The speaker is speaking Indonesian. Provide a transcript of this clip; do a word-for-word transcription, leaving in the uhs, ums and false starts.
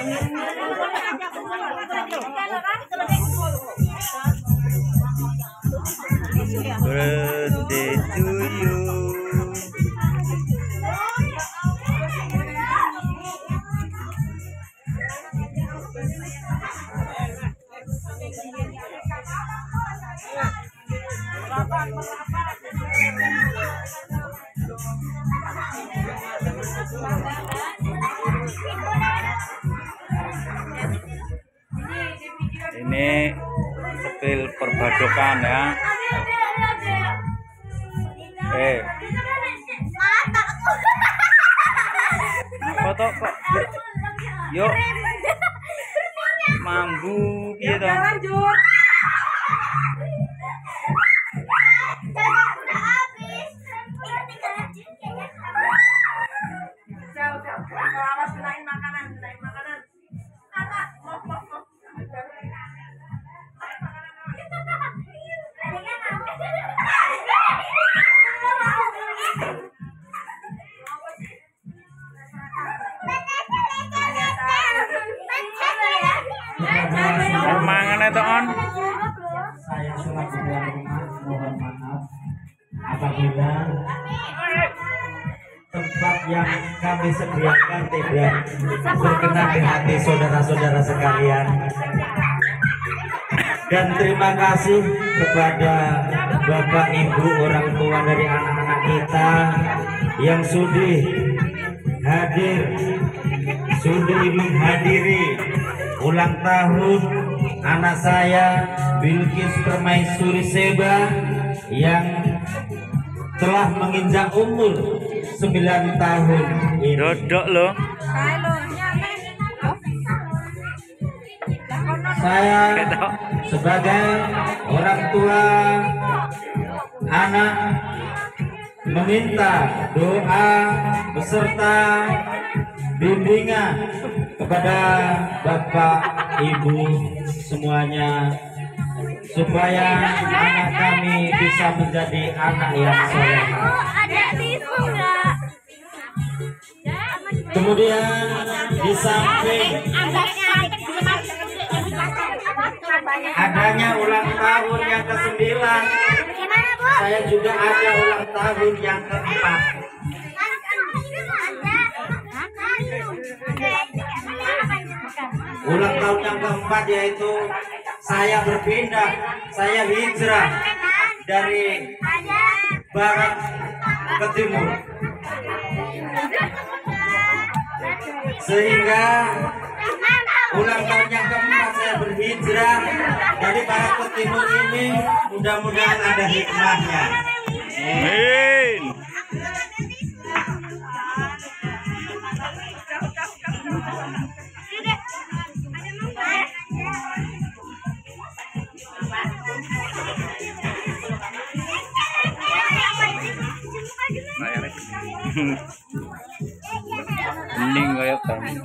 Birthday to you. Ini sepil perbadokan ya. Eh, foto kok. Yuk, mambu gitu. Lanjut. Awas kenain makanan, kenain makanan. Anak, mau mau mau. Mangan itu on. Saya selaku tuan rumah mohon maaf apabila tempat yang kami sediakan tidak berkenan di hati saudara-saudara sekalian. Dan terima kasih kepada Bapak Ibu orang tua dari anak-anak kita yang sudi hadir, sudi menghadiri ulang tahun anak saya Bilqis Permaisuri Seba yang telah menginjak umur sembilan tahun ini. Dodok loh. Saya sebagai orang tua anak meminta doa beserta bimbingan kepada Bapak Ibu semuanya supaya anak kami bisa menjadi anak yang soleh. Kemudian di samping adanya ulang tahun yang kesembilan, saya juga ada ulang tahun yang keempat. Ulang tahun yang keempat yaitu saya berpindah, saya hijrah dari barat ke timur, sehingga ulang tahun yang keempat saya berhijrah dari barat ke timur ini mudah-mudahan ada hikmahnya. Amin. Mending kayak kami.